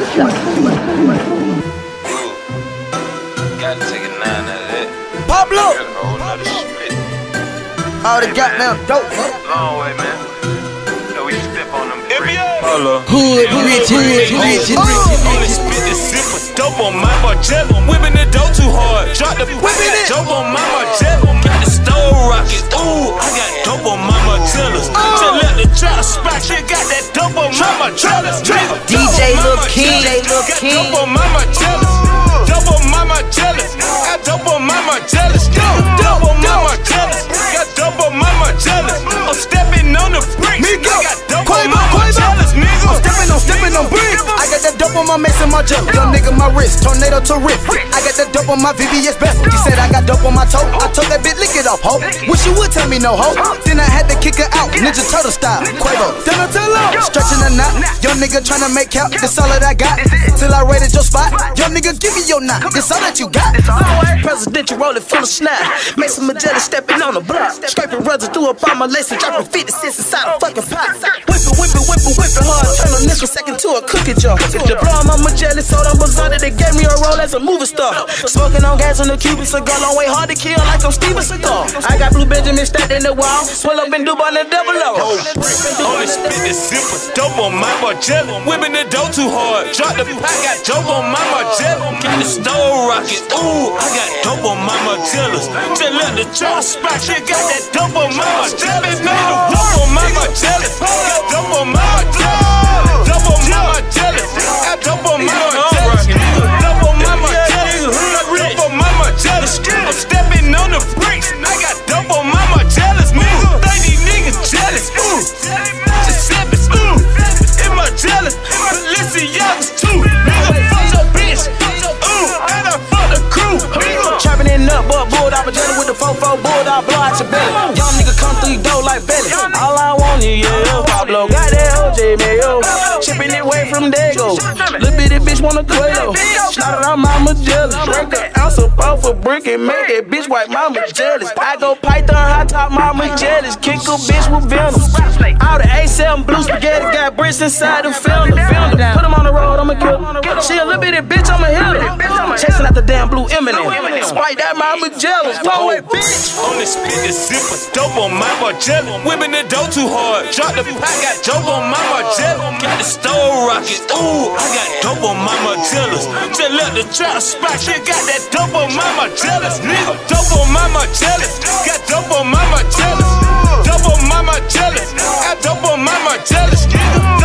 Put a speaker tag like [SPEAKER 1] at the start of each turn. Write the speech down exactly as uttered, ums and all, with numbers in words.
[SPEAKER 1] Gotta take a nine out of that.
[SPEAKER 2] Pablo!
[SPEAKER 1] Got a whole nother split.
[SPEAKER 2] All the goddamn dope.
[SPEAKER 1] Long way, man. So we step on them bricks.
[SPEAKER 2] Hood, rich, rich, rich, rich.
[SPEAKER 3] Only spit the zipper, dope on my Margiela. Whipping the dope too hard, drop the
[SPEAKER 2] Whipping it.
[SPEAKER 3] dope on my Margiela. Got the stove rocket, ooh, I got dope on my Margielas. Just let the trap spot, shit got that dope on my Margielas.
[SPEAKER 2] D J Lil King, Lil
[SPEAKER 3] Got
[SPEAKER 2] King.
[SPEAKER 3] dope on my Margielas. Dope on my Margielas. Got dope on my Margielas. Dope on my Margielas. Got dope on my Margielas. I'm stepping on the bricks. I got dope on my Margielas, nigga.
[SPEAKER 2] I'm stepping on, stepping on bricks. I got that dope on my mace and my jello. Young nigga, my wrist, tornado to rip. I got that dope on my V V S best. He said I got dope on my toe. I told that bitch, lick it off, ho. Wish you would tell me no, ho. Then I had to kick her out, Ninja Turtle style. Quavo, Donatello, stretching a knot. Young nigga tryna make out. This all that I got. Till I raided your spot. Young nigga, give me your knot. This all that you got.
[SPEAKER 4] Presidential rolling full of snap. Mason Margiela stepping on the block. Scraping residue up on my lace and dropping fifty cents inside a fucking pot. Whipping, whipping, whipping, whipping hard. Turn a nickel second to a cookie jar. The blow on my Margiela, so I'm bizarre. They gave me a role as a movie star. Smoking on gas on the Cuban cigar. Long way hard to kill like I'm Steven Seagal. I got Blue Benjamin stacked in the wall. Pull up and do on the double O.
[SPEAKER 3] Only spit the zipper, dope on my Margiela. Whipping the dope too hard, drop the pot, got dope on my Margiela. Got the stove rocket, ooh, I got dope on my Margielas. Just let the trap spot, shit got that dope on my Margielas. Dope on my Margielas, got dope on my Margielas. Dope on my Margielas, got dope on my Margielas. Dope on my Margielas, dope on my Margielas. I'm stepping on the bricks, I got dope on my Margielas. Nigga, think these niggas jealous, ooh. Giuseppe's, ooh. In Margielas, Balenciagas too. Nigga, fuck your bitch, ooh. And I fuck the crew, nigga.
[SPEAKER 4] Trapping it up, but bulldog Margiela with the four four bulldog, blow out your belly. Young nigga come through your door like belly. All I want is yeah, Pablo got that O J Mayo. Chipping it way from Dago. Little bitty bitch wanna Quavo. Slaughter out my Margiela. Break an ounce of off a brick and make that bitch white mama jealous. I go Python, high top mama jealous. Kick a bitch with venom. All the A seven blue spaghetti got bricks inside the film. Put him on the road, I'ma kill him. She a little bitty bitch, I'ma hit her. Chasing out the damn blue Eminem. Spike that my Margiela. One way, bitch.
[SPEAKER 3] Only spit the zipper, dope on my Margiela. Whipping the dope too hard, drop the pot, got dope on my Margiela. Got the stove rocket, ooh, I got dope on my Margielas. Just let the trap spot, shit got that dope on my Margielas. Nigga, dope on my Margielas, got dope on my Margielas. Dope on my Margielas, got dope on my Margielas. Nigga.